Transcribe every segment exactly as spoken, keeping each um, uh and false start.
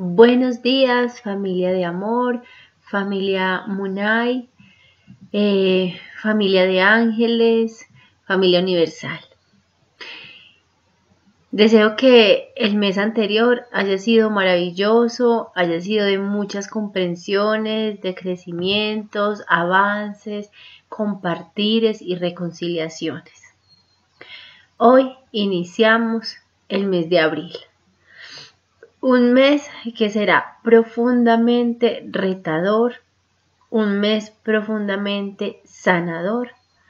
Buenos días, familia de amor, familia Munay, eh, familia de ángeles, familia universal. Deseo que el mes anterior haya sido maravilloso, haya sido de muchas comprensiones, de crecimientos, avances, compartires y reconciliaciones. Hoy iniciamos el mes de abril. Un mes que será profundamente retador, un mes profundamente sanador.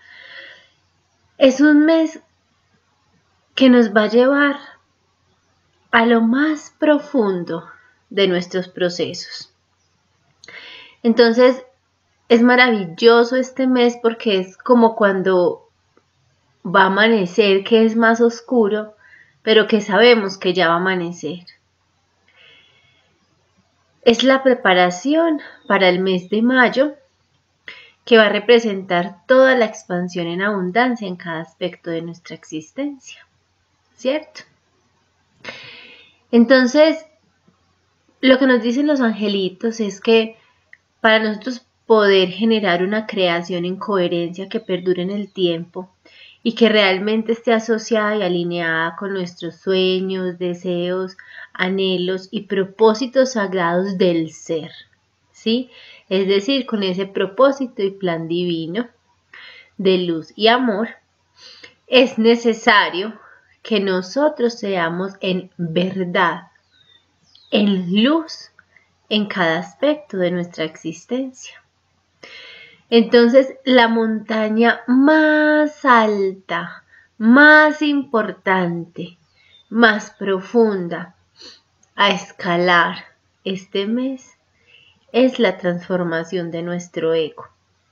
Es un mes que nos va a llevar a lo más profundo de nuestros procesos. Entonces, es maravilloso este mes porque es como cuando va a amanecer, que es más oscuro, pero que sabemos que ya va a amanecer. Es la preparación para el mes de mayo, que va a representar toda la expansión en abundancia en cada aspecto de nuestra existencia, ¿cierto? Entonces, lo que nos dicen los angelitos es que para nosotros poder generar una creación en coherencia que perdure en el tiempo y que realmente esté asociada y alineada con nuestros sueños, deseos, anhelos y propósitos sagrados del ser, ¿sí? Es decir, con ese propósito y plan divino de luz y amor, es necesario que nosotros seamos en verdad, en luz, en cada aspecto de nuestra existencia. Entonces, la montaña más alta, más importante, más profunda a escalar este mes es la transformación de nuestro ego.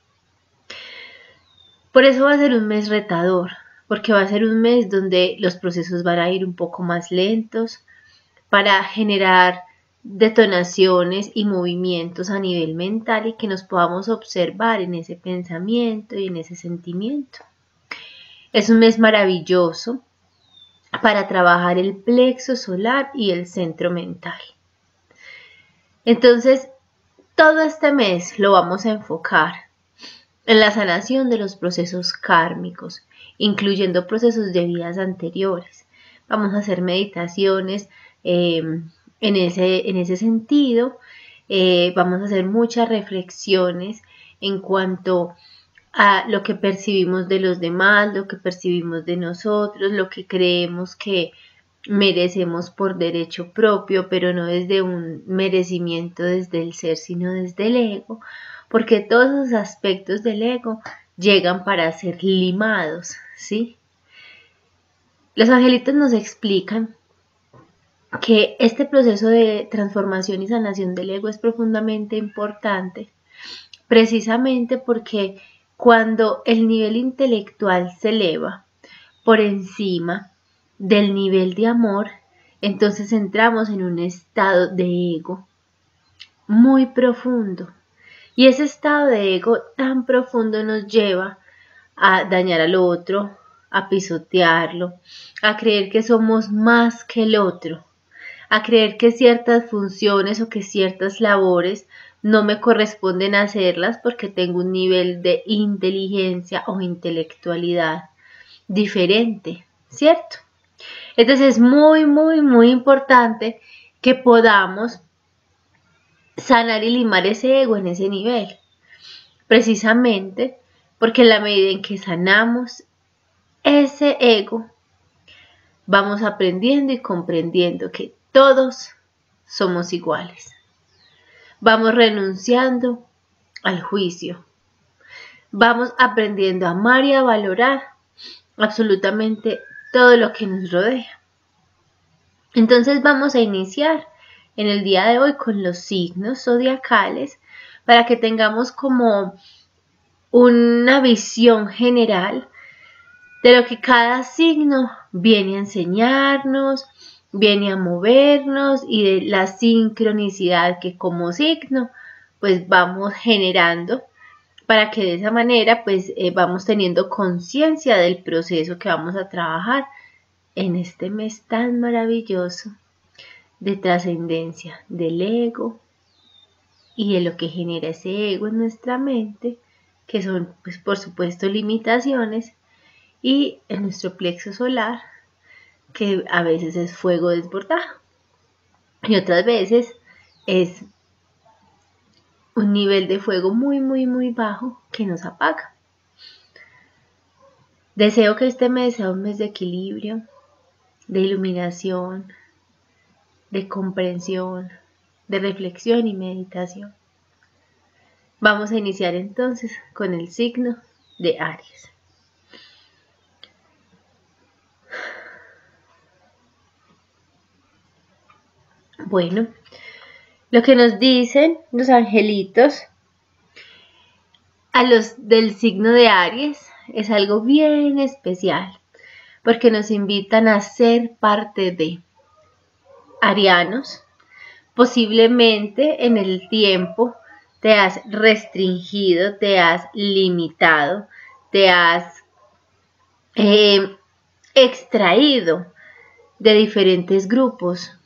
Por eso va a ser un mes retador, porque va a ser un mes donde los procesos van a ir un poco más lentos para generar detonaciones y movimientos a nivel mental y que nos podamos observar en ese pensamiento y en ese sentimiento. Es un mes maravilloso para trabajar el plexo solar y el centro mental. Entonces, todo este mes lo vamos a enfocar en la sanación de los procesos kármicos, incluyendo procesos de vidas anteriores. Vamos a hacer meditaciones eh, en, ese, en ese sentido. Eh, vamos a hacer muchas reflexiones en cuanto a lo que percibimos de los demás, lo que percibimos de nosotros, lo que creemos que merecemos por derecho propio, pero no desde un merecimiento desde el ser, sino desde el ego, porque todos esos aspectos del ego llegan para ser limados, ¿sí? Los angelitos nos explican que este proceso de transformación y sanación del ego es profundamente importante, precisamente porque cuando el nivel intelectual se eleva por encima del nivel de amor, entonces entramos en un estado de ego muy profundo. Y ese estado de ego tan profundo nos lleva a dañar al otro, a pisotearlo, a creer que somos más que el otro, a creer que ciertas funciones o que ciertas labores no me corresponden hacerlas porque tengo un nivel de inteligencia o intelectualidad diferente, ¿cierto? Entonces es muy, muy, muy importante que podamos sanar y limar ese ego en ese nivel, precisamente porque en la medida en que sanamos ese ego, vamos aprendiendo y comprendiendo que todos somos iguales. Vamos renunciando al juicio. Vamos aprendiendo a amar y a valorar absolutamente todo lo que nos rodea. Entonces vamos a iniciar en el día de hoy con los signos zodiacales para que tengamos como una visión general de lo que cada signo viene a enseñarnos, viene a movernos y de la sincronicidad que como signo pues vamos generando para que de esa manera pues eh, vamos teniendo conciencia del proceso que vamos a trabajar en este mes tan maravilloso de trascendencia del ego y de lo que genera ese ego en nuestra mente, que son, pues, por supuesto, limitaciones, y en nuestro plexo solar, que a veces es fuego desbordado y otras veces es un nivel de fuego muy, muy, muy bajo que nos apaga. Deseo que este mes sea un mes de equilibrio, de iluminación, de comprensión, de reflexión y meditación. Vamos a iniciar entonces con el signo de Aries. Bueno, lo que nos dicen los angelitos a los del signo de Aries es algo bien especial, porque nos invitan a ser parte de arianos. Posiblemente en el tiempo te has restringido, te has limitado, te has eh, extraído de diferentes grupos,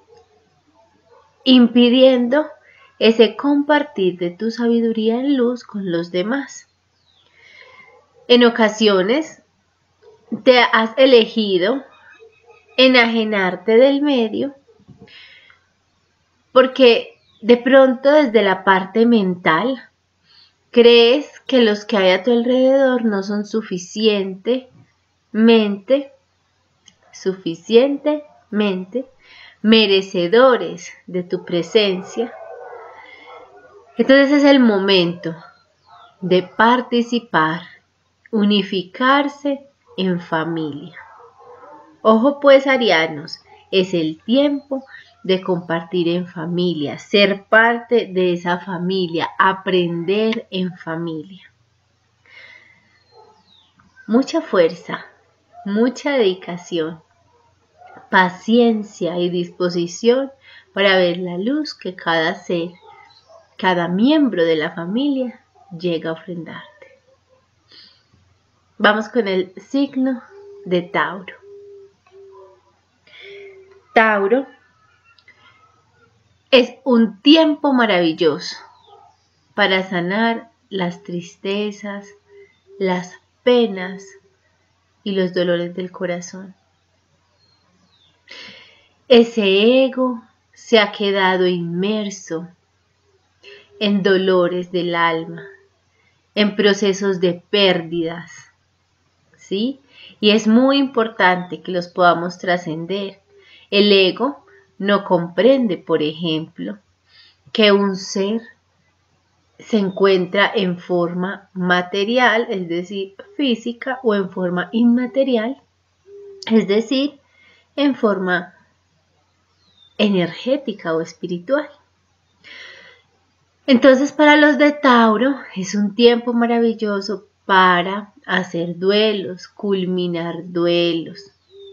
impidiendo ese compartir de tu sabiduría en luz con los demás. En ocasiones te has elegido enajenarte del medio porque de pronto desde la parte mental crees que los que hay a tu alrededor no son suficientemente, suficientemente merecedores de tu presencia. Entonces es el momento de participar, unificarse en familia. Ojo pues, arianos, es el tiempo de compartir en familia, ser parte de esa familia, aprender en familia. Mucha fuerza, mucha dedicación, paciencia y disposición para ver la luz que cada ser, cada miembro de la familia llega a ofrendarte. Vamos con el signo de Tauro. Tauro es un tiempo maravilloso para sanar las tristezas, las penas y los dolores del corazón. Ese ego se ha quedado inmerso en dolores del alma, en procesos de pérdidas, ¿sí? Y es muy importante que los podamos trascender. El ego no comprende, por ejemplo, que un ser se encuentra en forma material, es decir, física, o en forma inmaterial, es decir, en forma energética o espiritual. Entonces, para los de Tauro es un tiempo maravilloso para hacer duelos, culminar duelos,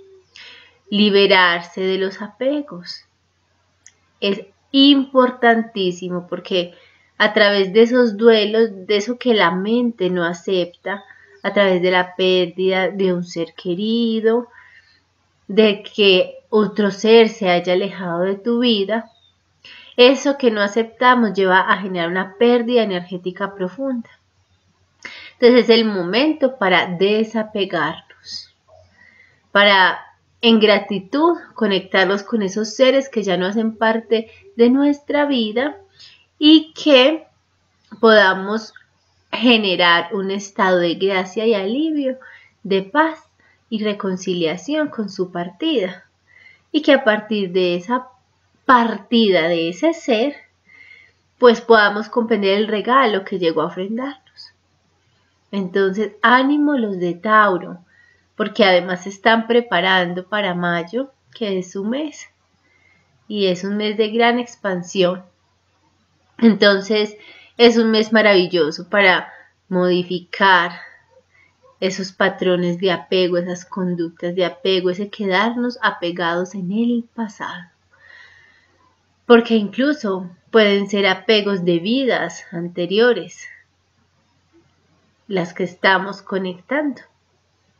liberarse de los apegos. Es importantísimo porque a través de esos duelos, de eso que la mente no acepta, a través de la pérdida de un ser querido, de que otro ser se haya alejado de tu vida, eso que no aceptamos lleva a generar una pérdida energética profunda. Entonces es el momento para desapegarnos, para en gratitud conectarnos con esos seres que ya no hacen parte de nuestra vida y que podamos generar un estado de gracia y alivio, de paz y reconciliación con su partida. Y que a partir de esa partida de ese ser, pues podamos comprender el regalo que llegó a ofrendarnos. Entonces, ánimo los de Tauro, porque además se están preparando para mayo, que es su mes, y es un mes de gran expansión. Entonces, es un mes maravilloso para modificar esos patrones de apego, esas conductas de apego, ese quedarnos apegados en el pasado. Porque incluso pueden ser apegos de vidas anteriores, las que estamos conectando.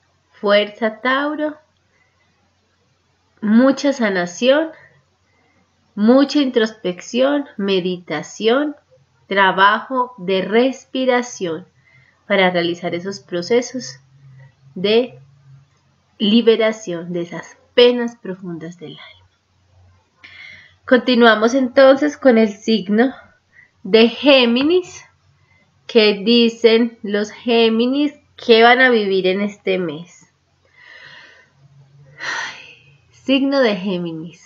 Fuerza, Tauro, mucha sanación mucha introspección, meditación, trabajo de respiración para realizar esos procesos de liberación de esas penas profundas del alma. Continuamos entonces con el signo de Géminis. ¿Qué dicen los Géminis que van a vivir en este mes? Ay, signo de Géminis.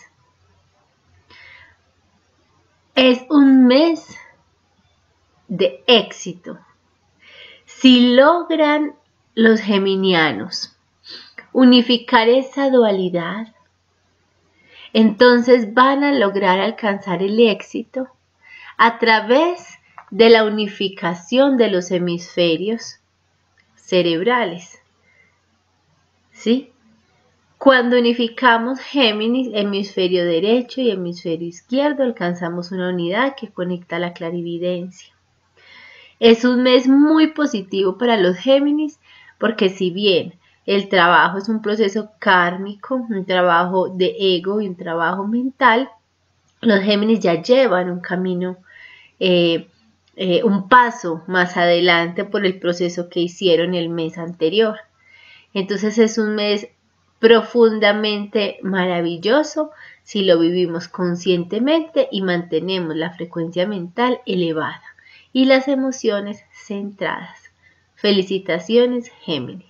Es un mes de éxito. Si logran los geminianos unificar esa dualidad, entonces van a lograr alcanzar el éxito a través de la unificación de los hemisferios cerebrales. ¿Sí? Cuando unificamos Géminis, hemisferio derecho y hemisferio izquierdo, alcanzamos una unidad que conecta la clarividencia. Es un mes muy positivo para los Géminis porque si bien el trabajo es un proceso kármico, un trabajo de ego y un trabajo mental, los Géminis ya llevan un camino, eh, eh, un paso más adelante por el proceso que hicieron el mes anterior. Entonces es un mes profundamente maravilloso si lo vivimos conscientemente y mantenemos la frecuencia mental elevada y las emociones centradas. Felicitaciones, Géminis.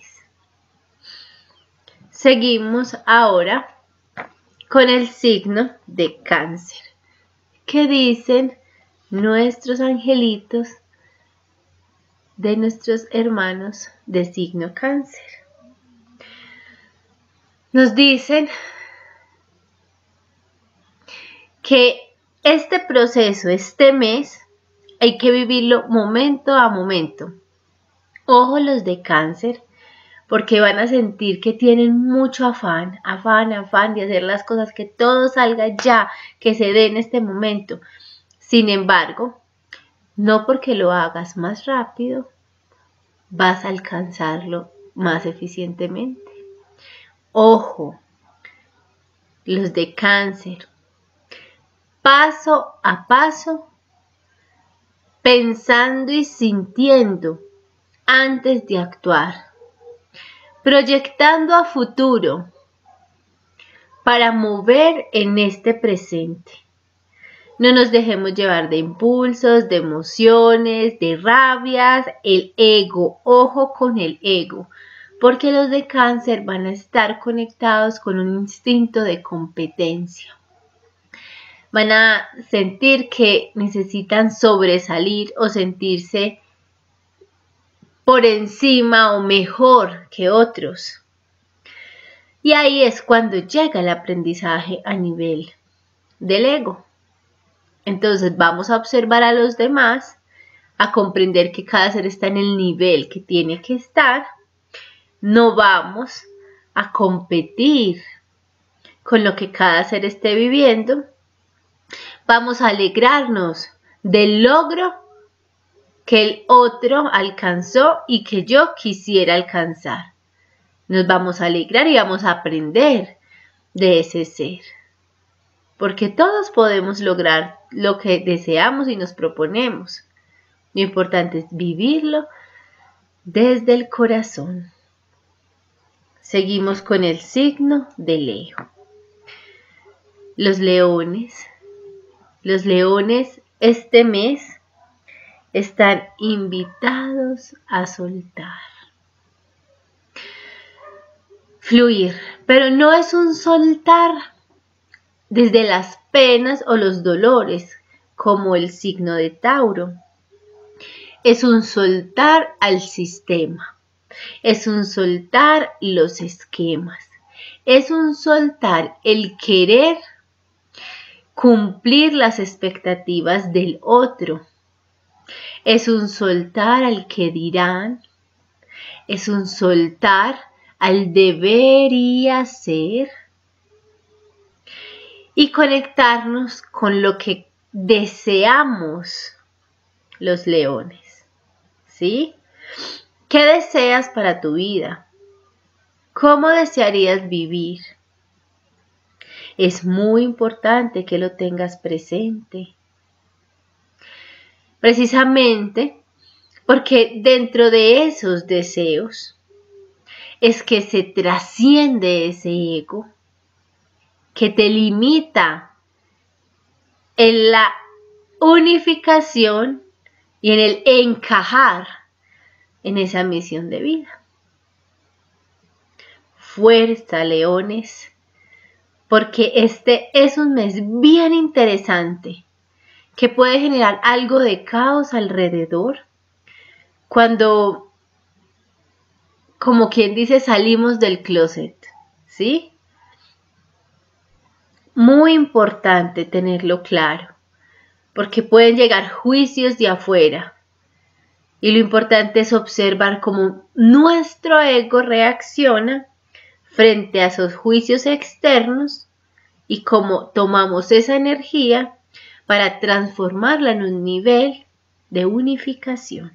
Seguimos ahora con el signo de Cáncer. ¿Qué dicen nuestros angelitos de nuestros hermanos de signo Cáncer? Nos dicen que este proceso, este mes, hay que vivirlo momento a momento. Ojo los de Cáncer, porque van a sentir que tienen mucho afán, afán, afán de hacer las cosas, que todo salga ya, que se dé en este momento. Sin embargo, no porque lo hagas más rápido, vas a alcanzarlo más eficientemente. Ojo, los de Cáncer, paso a paso, pensando y sintiendo antes de actuar, proyectando a futuro para mover en este presente. No nos dejemos llevar de impulsos, de emociones, de rabias, el ego, ojo con el ego, porque los de Cáncer van a estar conectados con un instinto de competencia. Van a sentir que necesitan sobresalir o sentirse por encima o mejor que otros. Y ahí es cuando llega el aprendizaje a nivel del ego. Entonces vamos a observar a los demás, a comprender que cada ser está en el nivel que tiene que estar. No vamos a competir con lo que cada ser esté viviendo. Vamos a alegrarnos del logro que el otro alcanzó y que yo quisiera alcanzar. Nos vamos a alegrar y vamos a aprender de ese ser. Porque todos podemos lograr lo que deseamos y nos proponemos. Lo importante es vivirlo desde el corazón. Seguimos con el signo de Leo. Los leones. Los leones este mes están invitados a soltar. Fluir, pero no es un soltar desde las penas o los dolores, como el signo de Tauro. Es un soltar al sistema, es un soltar los esquemas, es un soltar el querer cumplir las expectativas del otro, es un soltar al que dirán, es un soltar al debería ser, y conectarnos con lo que deseamos los leones, ¿sí? ¿Qué deseas para tu vida? ¿Cómo desearías vivir? Es muy importante que lo tengas presente. Precisamente porque dentro de esos deseos es que se trasciende ese ego que te limita en la unificación y en el encajar en esa misión de vida. Fuerza, leones, porque este es un mes bien interesante que puede generar algo de caos alrededor cuando, como quien dice, salimos del closet, ¿sí? Muy importante tenerlo claro, porque pueden llegar juicios de afuera. Y lo importante es observar cómo nuestro ego reacciona frente a esos juicios externos y cómo tomamos esa energía para transformarla en un nivel de unificación.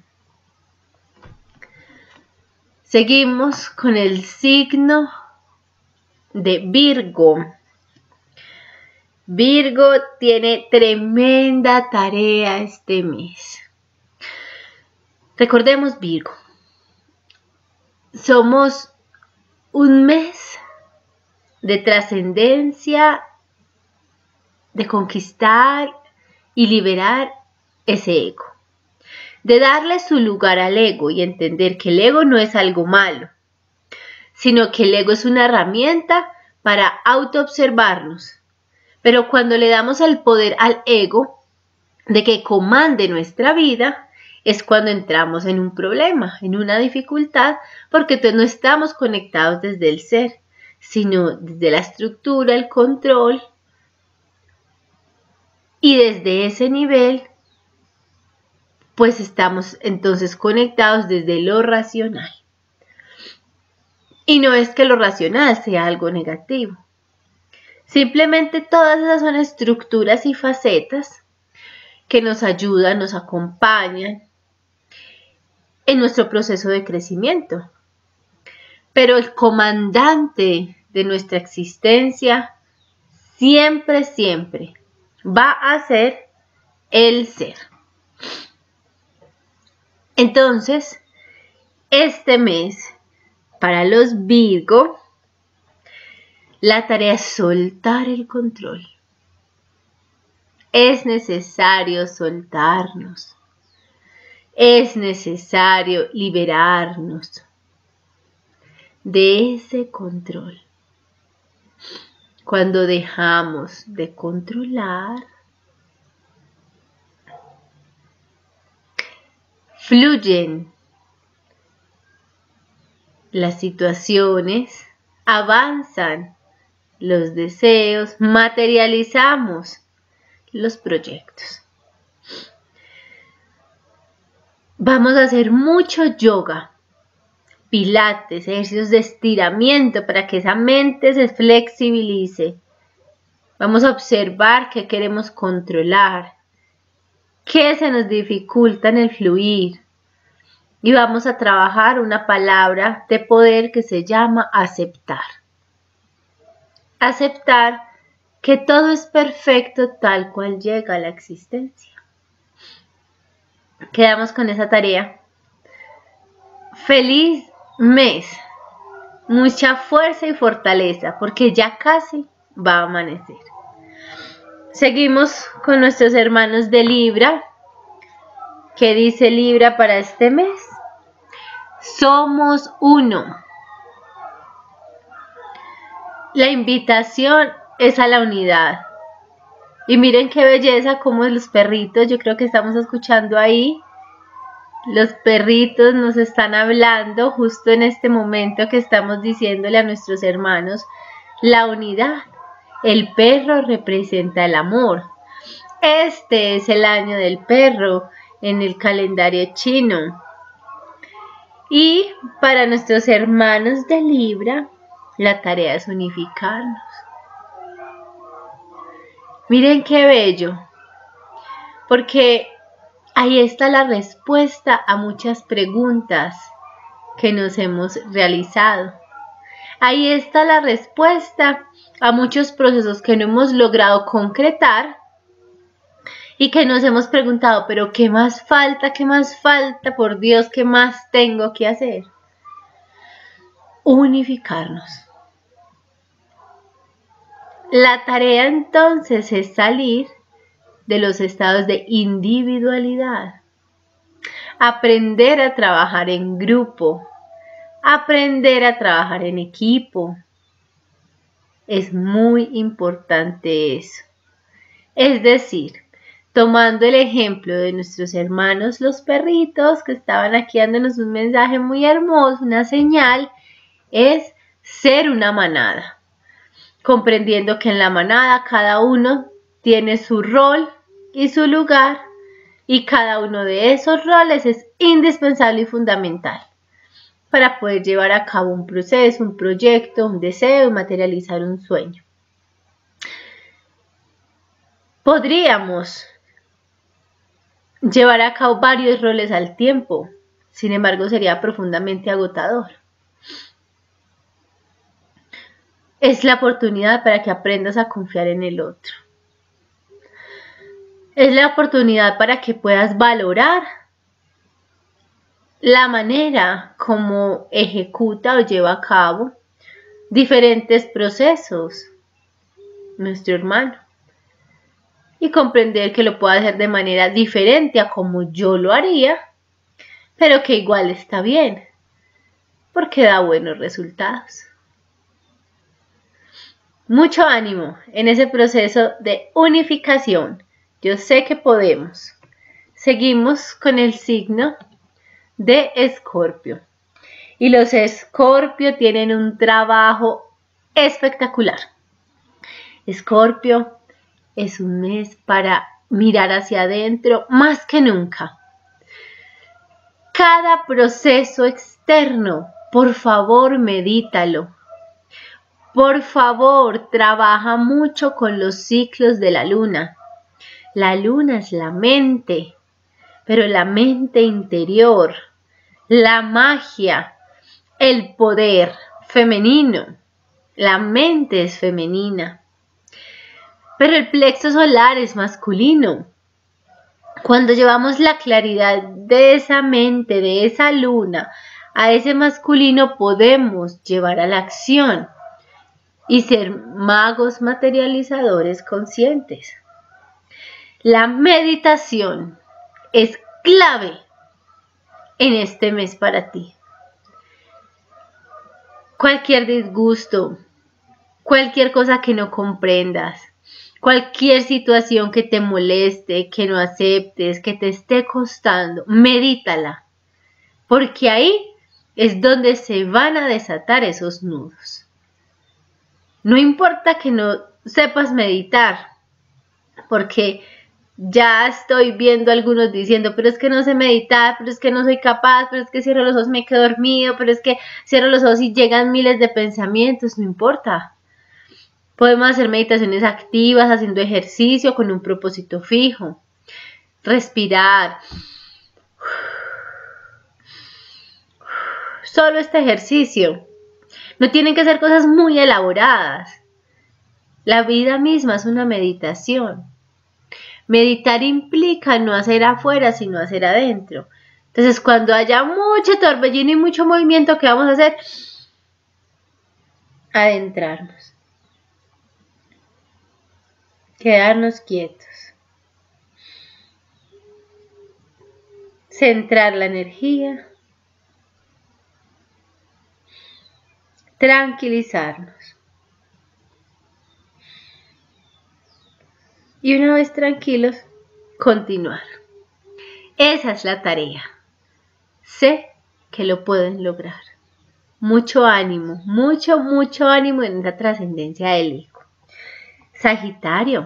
Seguimos con el signo de Virgo. Virgo tiene tremenda tarea este mes. Recordemos Virgo, somos un mes de trascendencia, de conquistar y liberar ese ego, de darle su lugar al ego y entender que el ego no es algo malo, sino que el ego es una herramienta para autoobservarnos. Pero cuando le damos el poder al ego de que comande nuestra vida, es cuando entramos en un problema, en una dificultad, porque entonces no estamos conectados desde el ser, sino desde la estructura, el control, y desde ese nivel, pues estamos entonces conectados desde lo racional. Y no es que lo racional sea algo negativo, simplemente todas esas son estructuras y facetas que nos ayudan, nos acompañan en nuestro proceso de crecimiento. Pero el comandante de nuestra existencia siempre, siempre va a ser el ser. Entonces, este mes, para los Virgo, la tarea es soltar el control. Es necesario soltarnos. Es necesario liberarnos de ese control. Cuando dejamos de controlar, fluyen las situaciones, avanzan los deseos, materializamos los proyectos. Vamos a hacer mucho yoga, pilates, ejercicios de estiramiento para que esa mente se flexibilice. Vamos a observar qué queremos controlar, qué se nos dificulta en el fluir. Y vamos a trabajar una palabra de poder que se llama aceptar. Aceptar que todo es perfecto tal cual llega a la existencia. Quedamos con esa tarea. Feliz mes. Mucha fuerza y fortaleza porque ya casi va a amanecer. Seguimos con nuestros hermanos de Libra. ¿Qué dice Libra para este mes? Somos uno. La invitación es a la unidad. Y miren qué belleza como los perritos, yo creo que estamos escuchando ahí. Los perritos nos están hablando justo en este momento que estamos diciéndole a nuestros hermanos la unidad. El perro representa el amor. Este es el año del perro en el calendario chino. Y para nuestros hermanos de Libra, la tarea es unificarnos. Miren qué bello, porque ahí está la respuesta a muchas preguntas que nos hemos realizado. Ahí está la respuesta a muchos procesos que no hemos logrado concretar y que nos hemos preguntado, pero ¿qué más falta? ¿Qué más falta? Por Dios, ¿qué más tengo que hacer? Unificarnos. La tarea entonces es salir de los estados de individualidad, aprender a trabajar en grupo, aprender a trabajar en equipo. Es muy importante eso. Es decir, tomando el ejemplo de nuestros hermanos los perritos que estaban aquí dándonos un mensaje muy hermoso, una señal, es ser una manada. Comprendiendo que en la manada cada uno tiene su rol y su lugar y cada uno de esos roles es indispensable y fundamental para poder llevar a cabo un proceso, un proyecto, un deseo y materializar un sueño. Podríamos llevar a cabo varios roles al tiempo, sin embargo sería profundamente agotador. Es la oportunidad para que aprendas a confiar en el otro. Es la oportunidad para que puedas valorar la manera como ejecuta o lleva a cabo diferentes procesos nuestro hermano. Y comprender que lo puede hacer de manera diferente a como yo lo haría, pero que igual está bien, porque da buenos resultados. Mucho ánimo en ese proceso de unificación. Yo sé que podemos. Seguimos con el signo de Escorpio. Y los Escorpio tienen un trabajo espectacular. Escorpio es un mes para mirar hacia adentro más que nunca. Cada proceso externo, por favor, medítalo. Por favor, trabaja mucho con los ciclos de la luna. La luna es la mente, pero la mente interior, la magia, el poder femenino. La mente es femenina, pero el plexo solar es masculino. Cuando llevamos la claridad de esa mente, de esa luna, a ese masculino, podemos llevar a la acción y ser magos materializadores conscientes. La meditación es clave en este mes para ti. Cualquier disgusto, cualquier cosa que no comprendas, cualquier situación que te moleste, que no aceptes, que te esté costando, medítala, porque ahí es donde se van a desatar esos nudos. No importa que no sepas meditar, porque ya estoy viendo algunos diciendo, pero es que no sé meditar, pero es que no soy capaz, pero es que cierro los ojos y me quedo dormido, pero es que cierro los ojos y llegan miles de pensamientos, no importa. Podemos hacer meditaciones activas, haciendo ejercicio con un propósito fijo. Respirar. Solo este ejercicio. No tienen que ser cosas muy elaboradas. La vida misma es una meditación. Meditar implica no hacer afuera, sino hacer adentro. Entonces, cuando haya mucho torbellino y mucho movimiento, ¿qué vamos a hacer? Adentrarnos. Quedarnos quietos. Centrar la energía. Tranquilizarnos. Y una vez tranquilos, continuar. Esa es la tarea. Sé que lo pueden lograr. Mucho ánimo, mucho, mucho ánimo en esa trascendencia del ego. Sagitario.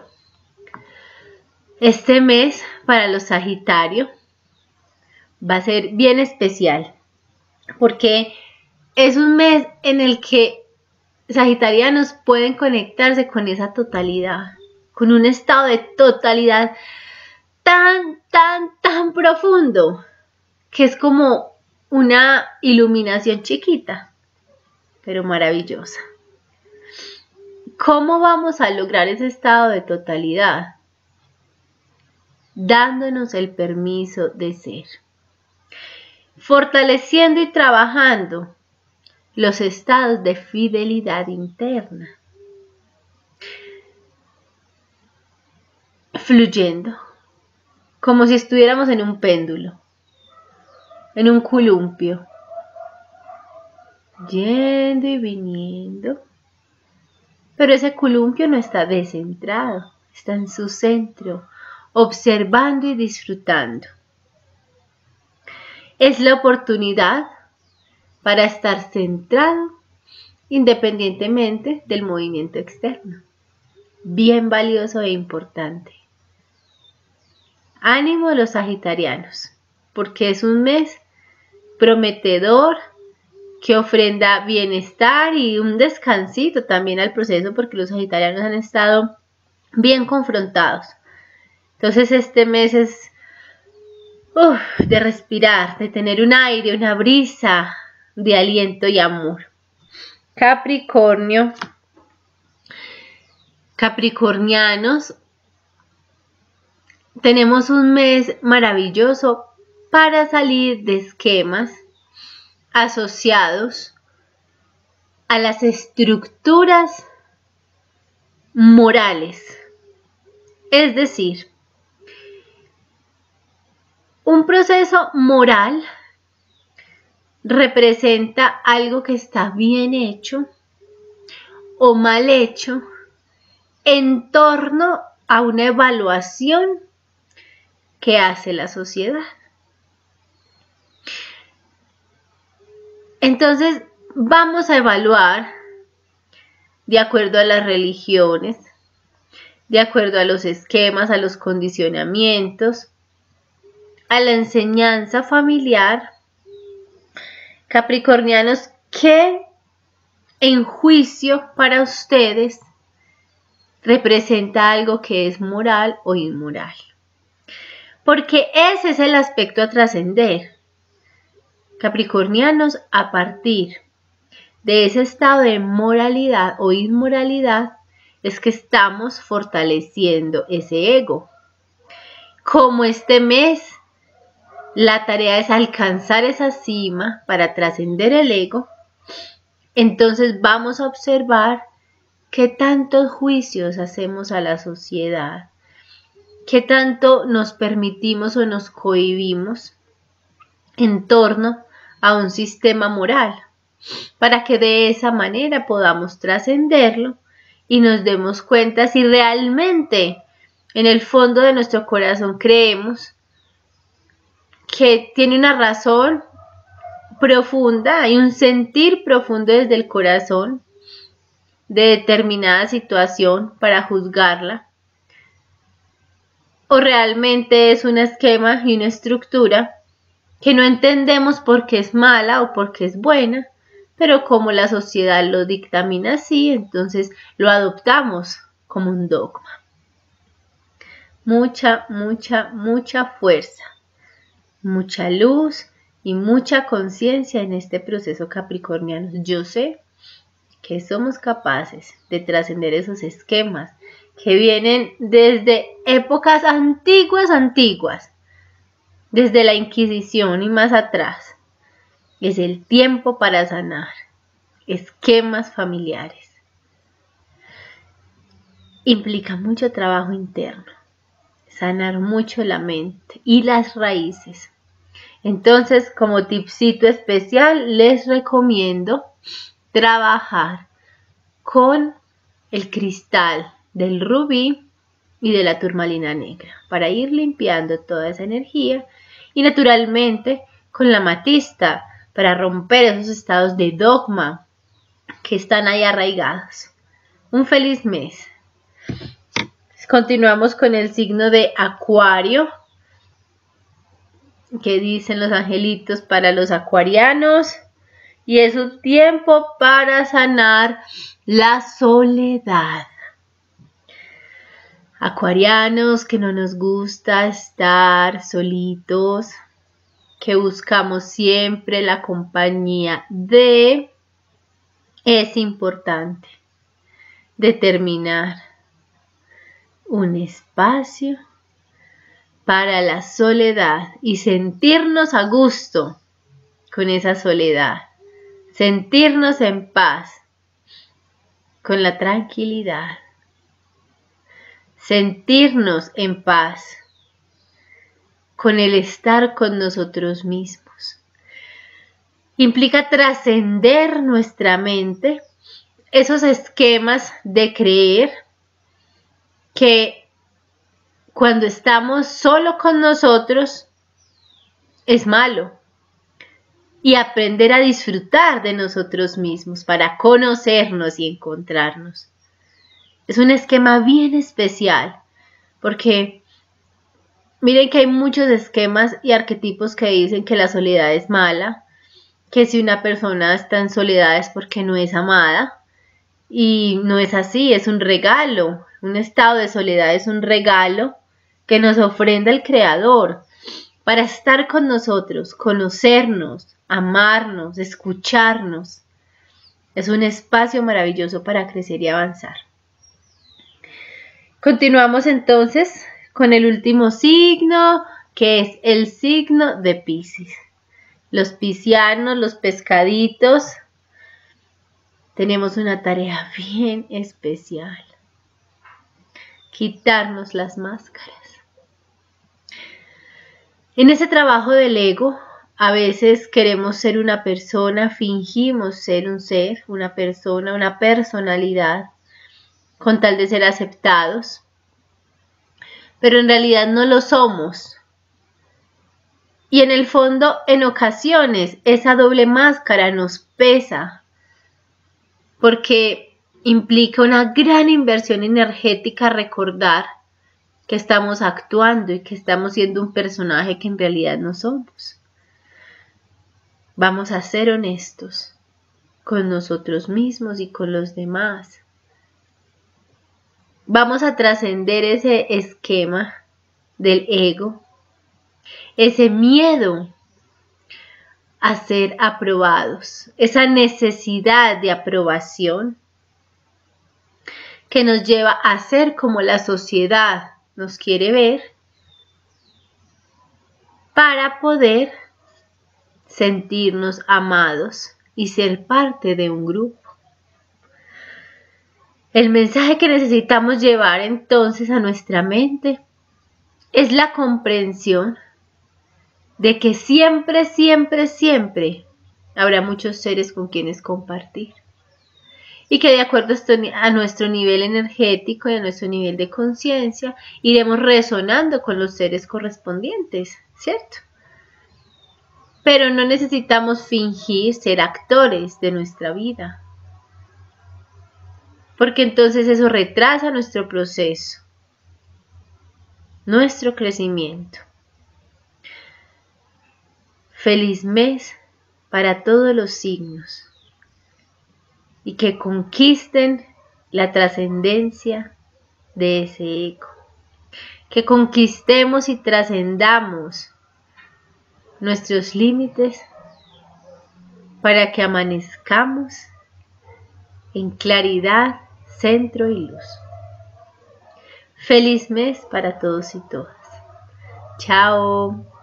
Este mes para los Sagitario va a ser bien especial porque es un mes en el que sagitarianos pueden conectarse con esa totalidad, con un estado de totalidad tan, tan, tan profundo que es como una iluminación chiquita. pero maravillosa. ¿Cómo vamos a lograr ese estado de totalidad? Dándonos el permiso de ser. Fortaleciendo y trabajando los estados de fidelidad interna. Fluyendo, como si estuviéramos en un péndulo, en un columpio, yendo y viniendo, pero ese columpio no está descentrado, está en su centro, observando y disfrutando. Es la oportunidad para estar centrado independientemente del movimiento externo. Bien valioso e importante. Ánimo los sagitarianos, porque es un mes prometedor que ofrenda bienestar y un descansito también al proceso, porque los sagitarianos han estado bien confrontados. Entonces este mes es uf, de respirar, de tener un aire, una brisa de aliento y amor. Capricornio, Capricornianos, tenemos un mes maravilloso para salir de esquemas asociados a las estructuras morales. Es decir, un proceso moral representa algo que está bien hecho o mal hecho en torno a una evaluación que hace la sociedad. Entonces, vamos a evaluar de acuerdo a las religiones, de acuerdo a los esquemas, a los condicionamientos, a la enseñanza familiar. Capricornianos, ¿qué en juicio para ustedes representa algo que es moral o inmoral? Porque ese es el aspecto a trascender. Capricornianos, a partir de ese estado de moralidad o inmoralidad, es que estamos fortaleciendo ese ego. Como este mes, la tarea es alcanzar esa cima para trascender el ego, entonces vamos a observar qué tantos juicios hacemos a la sociedad, qué tanto nos permitimos o nos cohibimos en torno a un sistema moral, para que de esa manera podamos trascenderlo y nos demos cuenta si realmente en el fondo de nuestro corazón creemos que tiene una razón profunda y un sentir profundo desde el corazón de determinada situación para juzgarla, o realmente es un esquema y una estructura que no entendemos por qué es mala o por qué es buena, pero como la sociedad lo dictamina así, entonces lo adoptamos como un dogma. Mucha, mucha, mucha fuerza, mucha luz y mucha conciencia en este proceso capricorniano. Yo sé que somos capaces de trascender esos esquemas que vienen desde épocas antiguas, antiguas, desde la Inquisición y más atrás. Es el tiempo para sanar esquemas familiares. Implica mucho trabajo interno, sanar mucho la mente y las raíces. Entonces, como tipcito especial, les recomiendo trabajar con el cristal del rubí y de la turmalina negra para ir limpiando toda esa energía, y naturalmente con la amatista para romper esos estados de dogma que están ahí arraigados. Un feliz mes. Continuamos con el signo de Acuario. ¿Qué dicen los angelitos para los acuarianos? Y es un tiempo para sanar la soledad. Acuarianos, que no nos gusta estar solitos, que buscamos siempre la compañía de, es importante determinar un espacio para la soledad y sentirnos a gusto con esa soledad, sentirnos en paz con la tranquilidad, sentirnos en paz con el estar con nosotros mismos. Implica trascender nuestra mente esos esquemas de creer que cuando estamos solo con nosotros es malo y aprender a disfrutar de nosotros mismos para conocernos y encontrarnos. Es un esquema bien especial porque miren que hay muchos esquemas y arquetipos que dicen que la soledad es mala, que si una persona está en soledad es porque no es amada, y no es así, es un regalo. Un estado de soledad es un regalo que nos ofrenda el Creador para estar con nosotros, conocernos, amarnos, escucharnos. Es un espacio maravilloso para crecer y avanzar. Continuamos entonces con el último signo, que es el signo de Piscis. Los piscianos, los pescaditos, tenemos una tarea bien especial: quitarnos las máscaras. En ese trabajo del ego, a veces queremos ser una persona, fingimos ser un ser, una persona, una personalidad, con tal de ser aceptados, pero en realidad no lo somos. Y en el fondo, en ocasiones, esa doble máscara nos pesa, porque implica una gran inversión energética recordar que estamos actuando y que estamos siendo un personaje que en realidad no somos. Vamos a ser honestos con nosotros mismos y con los demás. Vamos a trascender ese esquema del ego, ese miedo a ser aprobados, esa necesidad de aprobación que nos lleva a ser como la sociedad nos quiere ver para poder sentirnos amados y ser parte de un grupo. El mensaje que necesitamos llevar entonces a nuestra mente es la comprensión de que siempre, siempre, siempre habrá muchos seres con quienes compartir. Y que de acuerdo a nuestro nivel energético y a nuestro nivel de conciencia, iremos resonando con los seres correspondientes, ¿cierto? Pero no necesitamos fingir ser actores de nuestra vida, porque entonces eso retrasa nuestro proceso, nuestro crecimiento. Feliz mes para todos los signos y que conquisten la trascendencia de ese ego, que conquistemos y trascendamos nuestros límites para que amanezcamos en claridad, centro y luz. Feliz mes para todos y todas. Chao.